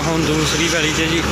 ਹੁਣ दूसरी पैली च जी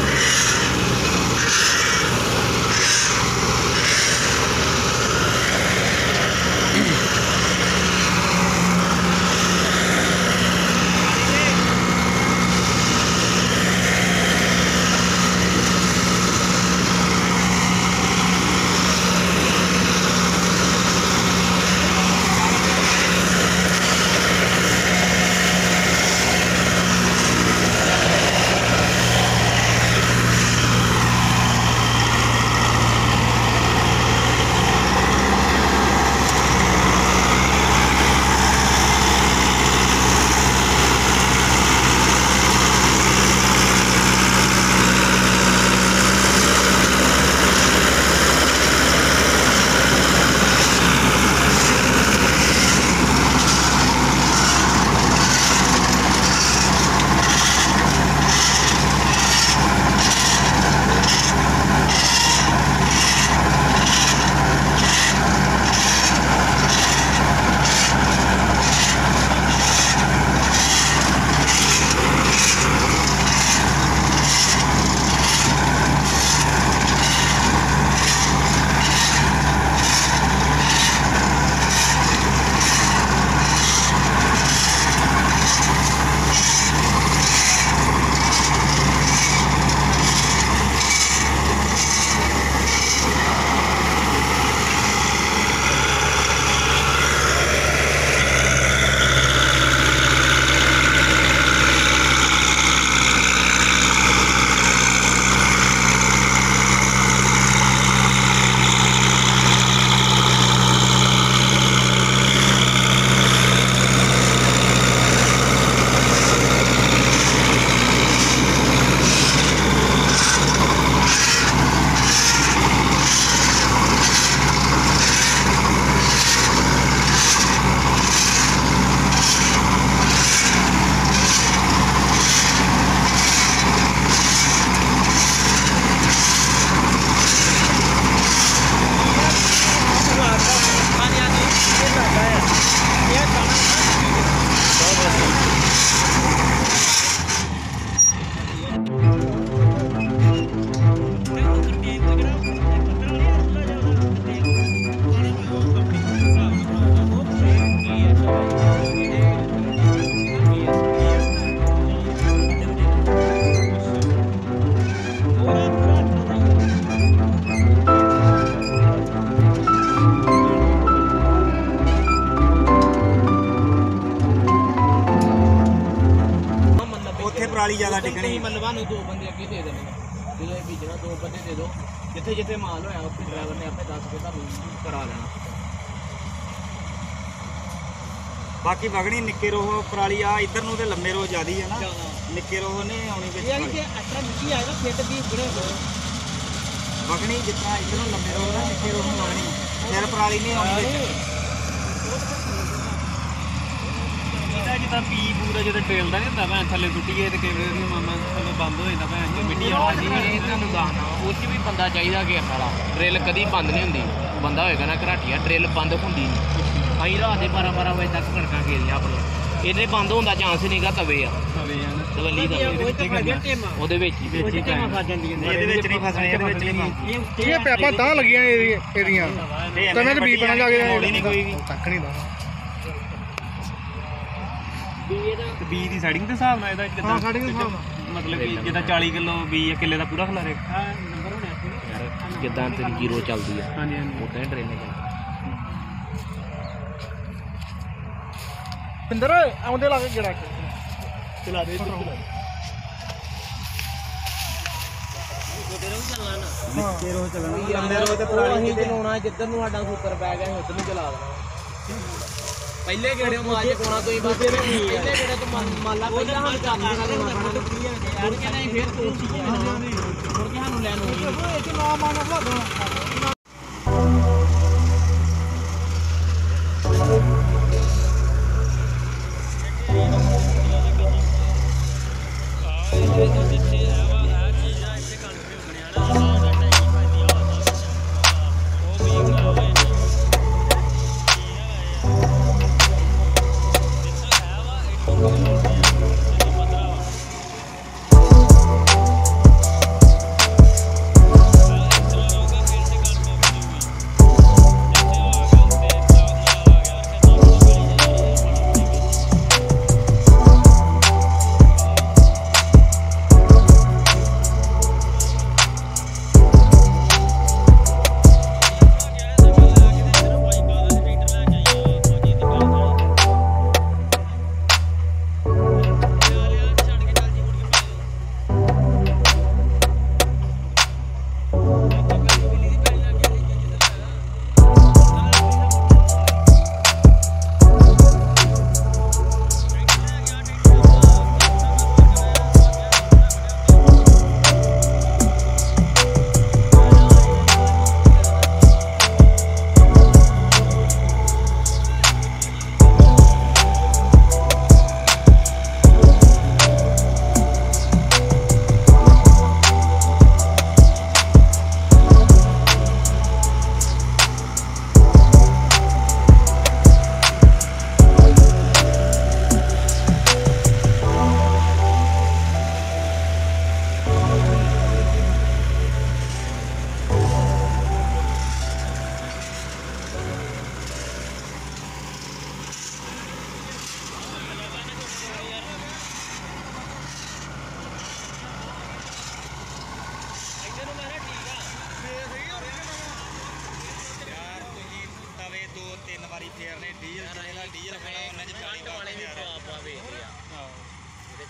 पराली ज्यादा टिकनी मतलब दो बंदे अगे दे देने जो बीजना दो बंदे दे दो जिथे जिथे माल होया उत्थे ड्राइवर ने आपे दस के तुहानू करा लेना। बाकी वगनी निक्के रोह पराली आ इधर नूं ते लम्मे रोह ज्यादा है ना निक्के रोह ने आउणी विच ये एक्स्ट्रा निक्की आएगा फिर भी बड़े वगनी जितना इधरों लम्मे रोह ना निक्के रोह नूं आउणी फिर पराली नहीं आउणी विच जिदा पी पूरा जो ट्रेल का नहीं होंगे भैन थले टुट गए तो कई मामा थले बंद हो जाता भैन जो मिट्टी उस भी बंदा चाहिए घेरने वाला ड्रिल कभी बंद नहीं होंगी बंदा होएगा ना घराटिया ड्रिल बंद होंगी नहीं अं रात के 12-12 बजे तक कणकां घेरियां अपनी ये बंद होने का चांस नहीं गा तवे आ दवली पैपां तां लगियां एदियां तवे ते बीज बना जाके बी की सैटिंग के हिसाब नाल मतलब कि जिदा 40 किलो बी किले का पूरा खिलारे जिदा तेरी जीरो चलती है हाँ जी उदा ही ट्रेन पिंदर आउंदे ला के गेड़ा चला दे जिधर नूं साडा सूत्र पै गया उधर नूं चला देना पहले गेड़े माज पाना तो पहले गेड़े तो मान ला पहले हम काम फिर मुड़ के सानू लैन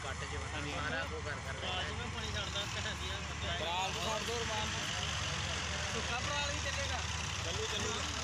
ਕੱਟ ਜਵਣਾ ਸਾਰਾ ਕੋ ਕਰ ਮੈਂ ਪਾਣੀ ਛੱਡਦਾ ਭੈਣ ਦੀਆਂ ਪਰਾਲ ਤੋਂ ਛੱਡ ਦੋ ਰਮਾਨ ਸੁੱਕਾ ਪਰਾਲ ਵੀ ਚੱਲੇਗਾ ਚੱਲੂ